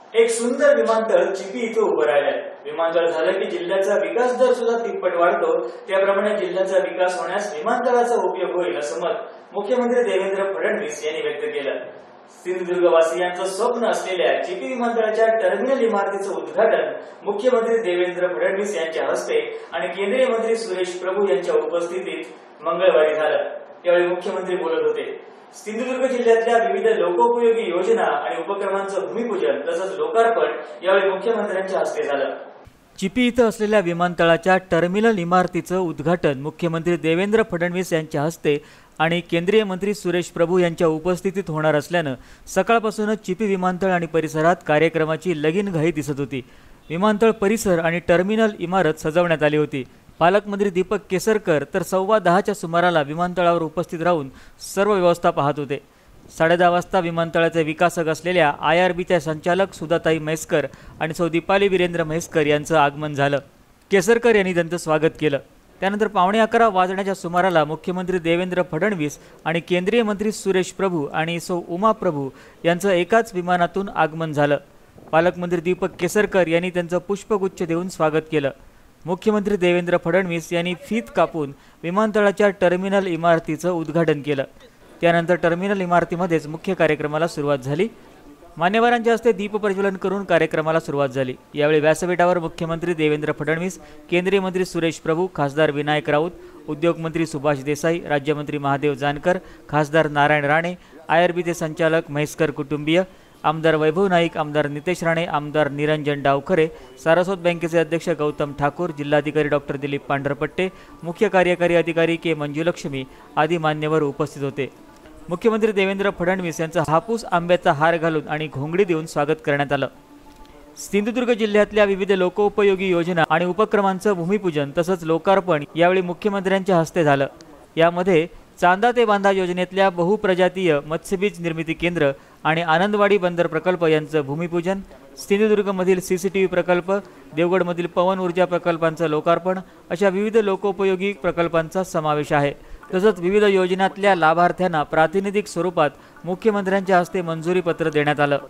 एक सुंदर विमानतळ चिपी इथे उभं राहिलंय। विमानतळ झालं की जिल्ह्याचा विकास दर सुद्धा तिप्पट वाढतो। त्याप्रमाणे जिल्ह्याचा विकास होण्यास विमानतळाचा उपयोग होईल असं मत मुख्यमंत्री देवेंद्र फडणवीस यांनी व्यक्त केलं। सिंधुदुर्गवासियांचं स्वप्न असलेल्या चिपी विमानतळाच्या टर्मिनल इमारतीचं उद्घाटन मुख्यमंत्री देवेंद्र फडणवीस यांच्या हस्ते आणि केंद्रीय मंत्री सुरेश प्रभू यांच्या उपस्थितीत मंगळवारी झालं। त्यावेळी मुख्यमंत्री बोलत होते। सिंधुदुर्ग जिल्ह्यातल्या विविध लोकोपयोगी योजना आणि उपक्रमांचं भूमिपूजन तसंच लोकार्पण यावेळी मुख्यमंत्र्यांच्या हस्ते झालं। चिपी इथं असलेल्या विमानतळाच्या टर्मिनल इमारतीचं उद्घाटन मुख्यमंत्री देवेंद्र फडणवीस यांच्या हस्ते आणि केंद्रीय मंत्री सुरेश प्रभू यांच्या उपस्थितीत होणार असल्यानं सकाळपासूनच चिपी विमानतळ आणि परिसरात कार्यक्रमाची लगीनघाई दिसत होती। विमानतळ परिसर आणि टर्मिनल इमारत सजवण्यात आली होती। पालकमंत्री दीपक केसरकर तर 10:15च्या सुमाराला विमानतळावर उपस्थित राहून सर्व व्यवस्था पाहत होते। 10:30 वाजता विमानतळाचे विकासक असलेल्या IRBच्या संचालक सुधाताई म्हैसकर आणि सौ दीपाली वीरेंद्र म्हैसकर यांचं आगमन झालं। केसरकर यांनी त्यांचं स्वागत केलं। त्यानंतर 11:15 वाजण्याच्या सुमाराला मुख्यमंत्री देवेंद्र फडणवीस आणि केंद्रीय मंत्री सुरेश प्रभू आणि सौ उमा प्रभू यांचं एकाच विमानातून आगमन झालं। पालकमंत्री दीपक केसरकर यांनी त्यांचं पुष्पगुच्छ देऊन स्वागत केलं। मुख्यमंत्री देवेंद्र फडणवीस यांनी फीत कापून विमानतळाच्या टर्मिनल इमारतीचं उद्घाटन केलं। त्यानंतर टर्मिनल इमारतीमध्येच मुख्य कार्यक्रमाला सुरुवात झाली। मान्यवरांच्या हस्ते दीप प्रज्वलन करून कार्यक्रमाला सुरुवात झाली। यावेळी व्यासपीठावर मुख्यमंत्री देवेंद्र फडणवीस, केंद्रीय मंत्री सुरेश प्रभू, खासदार विनायक राऊत, उद्योगमंत्री सुभाष देसाई, राज्यमंत्री महादेव जानकर, खासदार नारायण राणे, IRBचे संचालक म्हैसकर कुटुंबीय, आमदार वैभव नाईक, आमदार नितेश राणे, आमदार निरंजन डावखरे, सारस्वत बँकेचे अध्यक्ष गौतम ठाकूर, जिल्हाधिकारी डॉक्टर दिलीप पांढरपट्टे, मुख्य कार्यकारी अधिकारी के मंजुलक्ष्मी आदी मान्यवर उपस्थित होते। मुख्यमंत्री देवेंद्र फडणवीस यांचा हापूस आंब्याचा हार घालून आणि घोंगडी देऊन स्वागत करण्यात आलं। सिंधुदुर्ग जिल्ह्यातल्या विविध लोकोपयोगी योजना आणि उपक्रमांचं भूमिपूजन तसंच लोकार्पण यावेळी मुख्यमंत्र्यांच्या हस्ते झालं। यामध्ये चांदा ते बांधा योजनेतल्या बहुप्रजातीय मत्स्यबीज निर्मिती केंद्र आणि आनंदवाडी बंदर प्रकल्प यांचं भूमिपूजन, सिंधुदुर्गमधील CCTV प्रकल्प, देवगडमधील पवन ऊर्जा प्रकल्पांचं लोकार्पण अशा विविध लोकोपयोगी प्रकल्पांचा समावेश आहे। तसंच विविध योजनांतल्या लाभार्थ्यांना प्रातिनिधिक स्वरूपात मुख्यमंत्र्यांच्या हस्ते मंजुरी पत्र देण्यात आलं।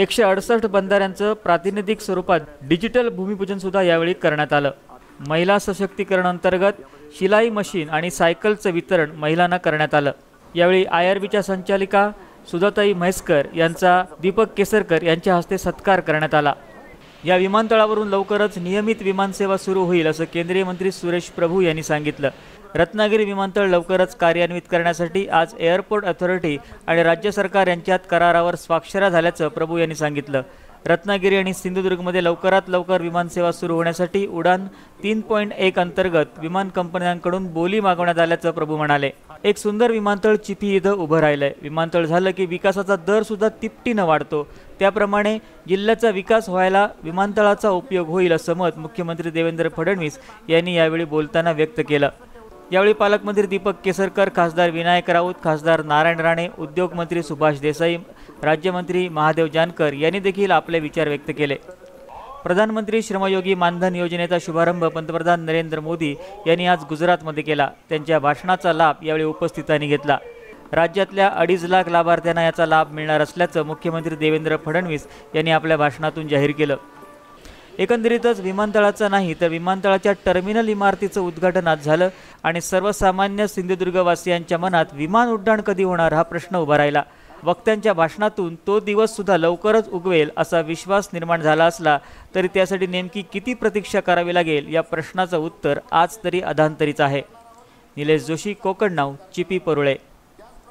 168 बंधाऱ्यांचं प्रातिनिधिक स्वरूपात डिजिटल भूमिपूजन सुद्धा यावेळी करण्यात आलं। महिला सशक्तीकरण अंतर्गत शिलाई मशीन आणि सायकलचं वितरण महिलांना करण्यात आलं। यावेळी IRBच्या संचालिका सुधाताई म्हैसकर यांचा दीपक केसरकर यांच्या हस्ते सत्कार करण्यात आला। या विमानतळावरून लवकरच नियमित विमानसेवा सुरू होईल असं केंद्रीय मंत्री सुरेश प्रभू यांनी सांगितलं। रत्नागिरी विमानतळ लवकरच कार्यान्वित करण्यासाठी आज एअरपोर्ट अथॉरिटी आणि राज्य सरकार यांच्यात करारावर स्वाक्षऱ्या झाल्याचं प्रभू यांनी सांगितलं। रत्नागिरी आणि सिंधुदुर्गमध्ये लवकरात लवकर विमानसेवा सुरू होण्यासाठी उडान 3.1 अंतर्गत विमान कंपन्यांकडून बोली मागवण्यात आल्याचं प्रभू म्हणाले। एक सुंदर विमानतळ चिपी इथं उभं राहिलंय। विमानतळ झालं की विकासाचा दर सुद्धा तिपटीनं वाढतो। त्याप्रमाणे जिल्ह्याचा विकास व्हायला विमानतळाचा उपयोग होईल असं मत मुख्यमंत्री देवेंद्र फडणवीस यांनी यावेळी बोलताना व्यक्त केलं। यावेळी पालकमंत्री दीपक केसरकर, खासदार विनायक राऊत, खासदार नारायण राणे, उद्योगमंत्री सुभाष देसाई, राज्यमंत्री महादेव जानकर यांनी देखील आपले विचार व्यक्त केले। प्रधानमंत्री श्रमयोगी मानधन योजनेचा शुभारंभ पंतप्रधान नरेंद्र मोदी यांनी आज गुजरातमध्ये केला। त्यांच्या भाषणाचा लाभ यावेळी उपस्थितांनी घेतला। राज्यातल्या 2.5 लाख लाभार्थ्यांना याचा लाभ मिळणार असल्याचं मुख्यमंत्री देवेंद्र फडणवीस यांनी आपल्या भाषणातून जाहीर केलं। एकंदरीतच विमानतळाचं नाही तर विमानतळाच्या टर्मिनल इमारतीचं उद्घाटन आज झालं आणि सर्वसामान्य सिंधुदुर्गवासियांच्या मनात विमान उड्डाण कधी होणार हा प्रश्न उभा राहिला। वक्त्यांच्या भाषणातून तो दिवस सुद्धा लवकरच उगवेल असा विश्वास निर्माण झाला असला तरी त्यासाठी नेमकी किती प्रतीक्षा करावी लागेल या प्रश्नाचं उत्तर आज तरी अधांतरीच आहे। निलेश जोशी, कोकण नाऊ, चिपी, परुळे।